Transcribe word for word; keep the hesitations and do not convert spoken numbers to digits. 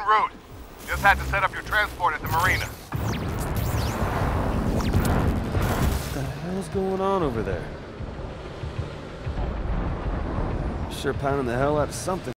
route. Just had to set up your transport at the marina. What the hell's going on over there? Sure pounding the hell out of something.